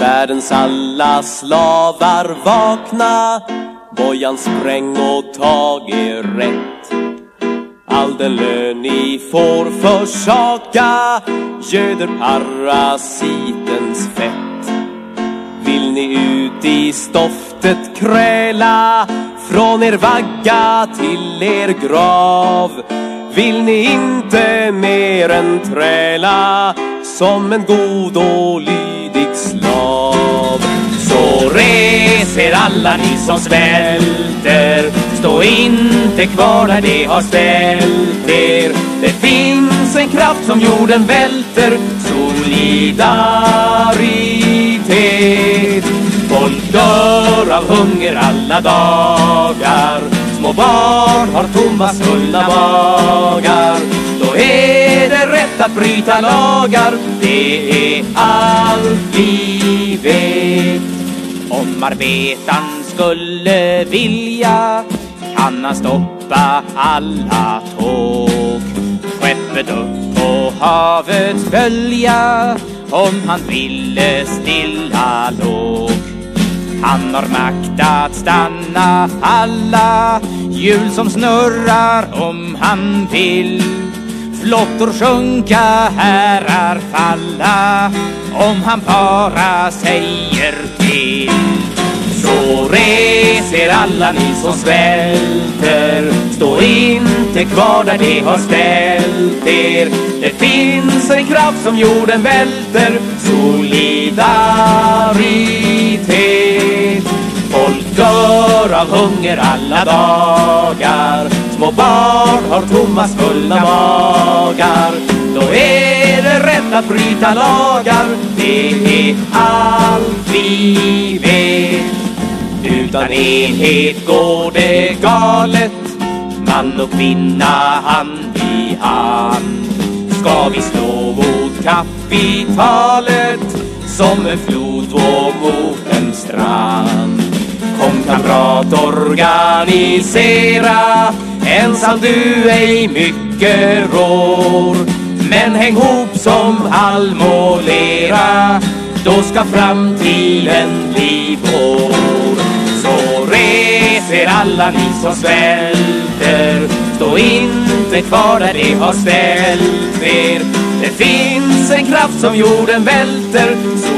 Världens alla slavar vakna, bojan spräng och tag er rätt. All den lön ni får försaka göder parasitens fett. Vill ni ut i stoftet kräla, från er vagga till er grav, vill ni inte mer än träla som en god och lydig slav. Så res er alla ni som svälter, stå inte kvar där det har ställt er. Det finns en kraft som jorden välter, solidaritet. Folk dör av hunger alla dagar, små barn har tomma svullna magar. Då är det rätt att bryta lagar, det är allt vi vet. Om arbetaren skulle vilja kan han stoppa alla tåg, skeppet upp på havet följa, om han ville stilla låg. Han har makt att stanna alla hjul som snurrar om han vill, flottor sjunka, härar falla, om han bara säger till. Så res er alla ni som svälter, stå inte kvar där det har ställt er. Det finns en kraft som jorden välter, solidaritet. Folk dör av hunger alla dagar, små barn har tomma svullna magar. Då är det rätt att bryta lagar, det är allt vi vet. Utan enhet går det galet, man och kvinna hand i hand. Ska vi slå mot kapitalet som en flod och mot en strand. Kom kamrat, organisera, ensam du ej mycket rår. Men häng ihop som halm och lera, då ska framtiden bli vår. Så res er alla ni som svälter, stå inte kvar där det har ställt er. Det finns en kraft som jorden välter,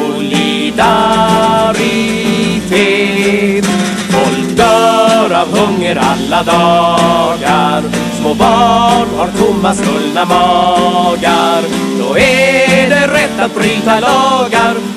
solidaritet. Folk dör av hunger alla dagar, små barn har tomma svullna magar. Då är det rätt att bryta lagar,